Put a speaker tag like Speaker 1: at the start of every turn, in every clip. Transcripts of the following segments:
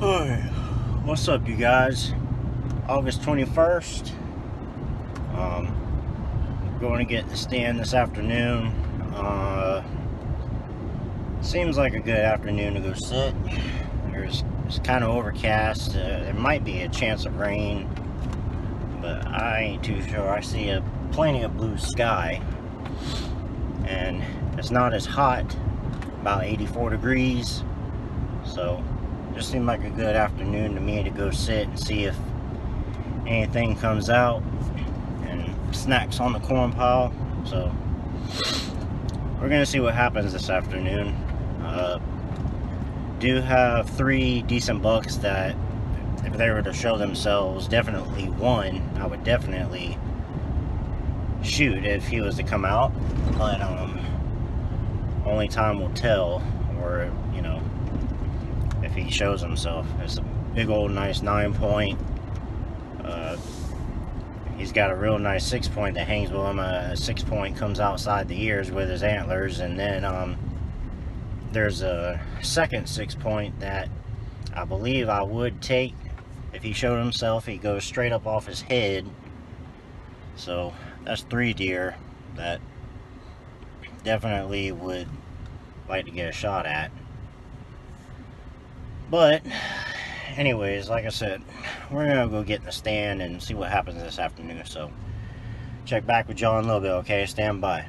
Speaker 1: Hey, what's up, you guys? August 21st. Going to get the stand this afternoon. Seems like a good afternoon to go sit. It's kind of overcast. There might be a chance of rain, but I ain't too sure. I see plenty of blue sky, and it's not as hot, about 84 degrees. So just seemed like a good afternoon to me to go sit and see if anything comes out and snacks on the corn pile. So we're gonna see what happens this afternoon. Do have 3 decent bucks that, if they were to show themselves, definitely one I would definitely shoot if he was to come out, but only time will tell, or you know, if he shows himself. It's a big old nice 9-point. He's got a real nice 6-point that hangs with him. A 6-point comes outside the ears with his antlers, and then there's a second 6-point that I believe I would take if he showed himself. He goes straight up off his head. So that's 3 deer that definitely would like to get a shot at. But anyways, like I said, we're gonna go get in the stand and see what happens this afternoon. So check back with y'all in a little bit, okay? Stand by.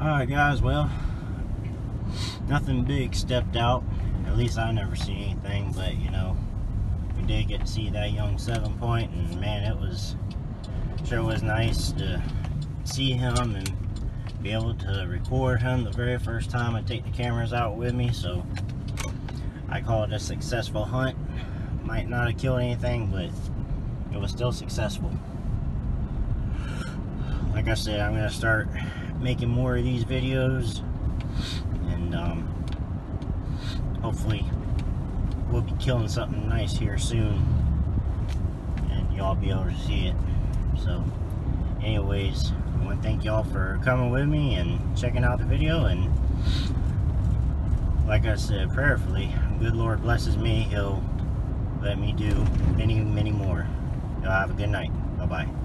Speaker 1: Alright guys, well, nothing big stepped out. At least I never seen anything, but you know, we did get to see that young 7-point, and man, it was sure was nice to see him and be able to record him the very first time I take the cameras out with me. So I call it a successful hunt. Might not have killed anything, but it was still successful. Like I said, I'm gonna start making more of these videos, and hopefully we'll be killing something nice here soon, and y'all be able to see it. So anyways, I want to thank y'all for coming with me and checking out the video, and like I said, prayerfully, good Lord blesses me, He'll let me do many more. Y'all have a good night. Bye bye.